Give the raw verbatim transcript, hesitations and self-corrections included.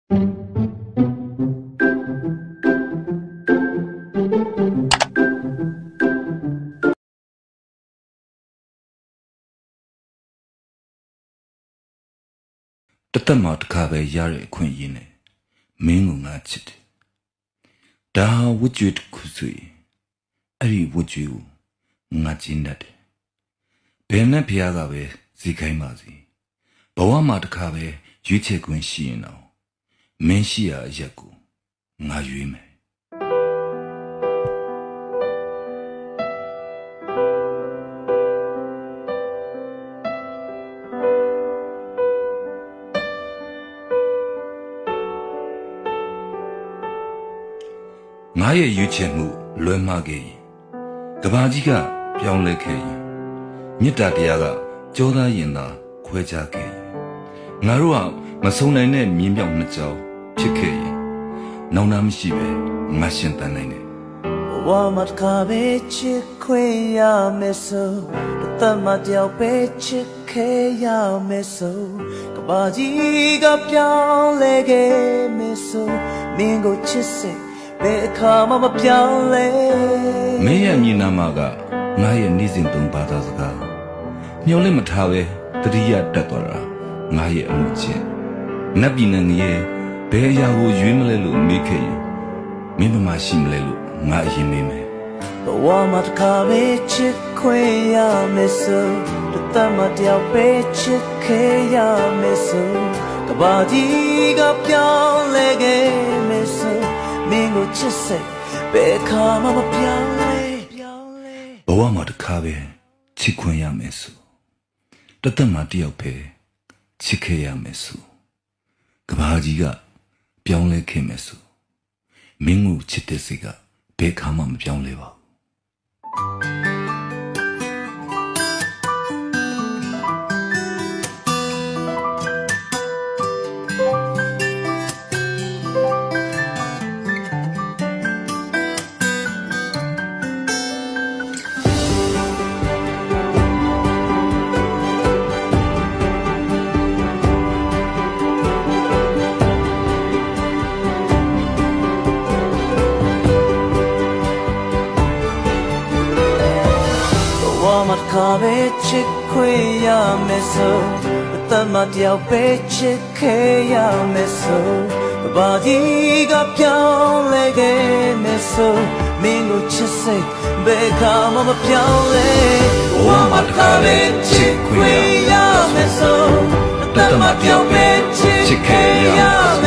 သက်မှာတစ်ခါပဲရတဲ့အခွင့်အရေးနဲ့မင်းကိုငါချစ်တယ်။ဒါဝတ်ကြွေးတစ်ခုဆိုရင်အဲ့ဒီဝတ်ကြွေးကိုငါကျင်းတတ်တယ်။ဘယ်နဲ့ဖျားကပဲစီခိုင်းပါစီ။ဘဝမှာတစ်ခါပဲရွေးချယ်ခွင့်ရှိရင်တော့မင်းရှိရာအရက်ကိုငါရွေးမယ်ငါရဲ့ရွေးချယ်မှုလွဲမှားခဲ့ရင်ကဘာကြီးကပြောင်းလဲခဲ့ရင်မေတ္တာတရားကကြောသားရင်သာခွဲခြားခဲ့ရင်ငါတို့ကမဆုံနိုင်တဲ့မြင်းပြောင်နှစ်ကြောင်းဖြစ်ခဲ့ရင်နောင်တမရှိပဲငါရှင်တန်နိုင်တယ်ဘဝမှာတစ်ခါပဲချစ်ခွင့်ရမယ်ဆိုတသက်မှာတယောက်ပဲချစ်ခဲ့ရမယ်ဆိုကဘာကြီးကပြောင်းလဲခဲ့မယ်ဆိုမင်းကိုချစ်စေဘယ်အခါမှမပြောင်းလဲမင်းရဲ့မြင်နာမှာကငါရဲ့နေ့စဉ်သုံးဘာသာစကားမျော်လင့်မထားပဲတတိယတက်သွားတာငါရဲ့အမှုချင်းနတ်ပြည်နယ်ရဲ့ဘယ်အရာကိုရွေးမလဲလို့မေးခဲ့ရင်မင်းမမရှိမလဲလို့ငါအရင်မေးမယ်ဘဝမှာတစ်ခါပဲချစ်ခွင့်ရမယ်ဆိုတသက်မှာတယောက်ပဲချစ်ခဲ့ရမယ်ဆိုကဘာကြီးကပြောင်းလဲခဲ့မယ်ဆိုမင်းကိုချစ်စေဘယ်ခါမှမပြောင်းလဲဘဝမှာတစ်ခါပဲချစ်ခွင့်ရမယ်ဆိုတသက်မှာတယောက်ပဲချစ်ခဲ့ရမယ်ဆိုကဘာကြီးကပြောင်းလဲခဲ့မယ်ဆိုမင်းကိုချစ်တဲ့စိတ်ကဘယ်ခါမှမပြောင်းလဲပါမတ်ကာပဲချစ်ခွင့်ရမယ်ဆိုတသက်မှာတယောက်ပဲချစ်ခဲ့ရမယ်ဆိုကဘာကြီးကပြောင်းလဲခဲ့မယ်ဆိုမင်းကိုချစ်စိတ်ဘယ်ခါမှမပြောင်းလဲဝမ်းမတ်ကာပဲချစ်ခွင့်ရမယ်ဆိုတသက်မှာတယောက်ပဲချစ်ခဲ့ရမယ်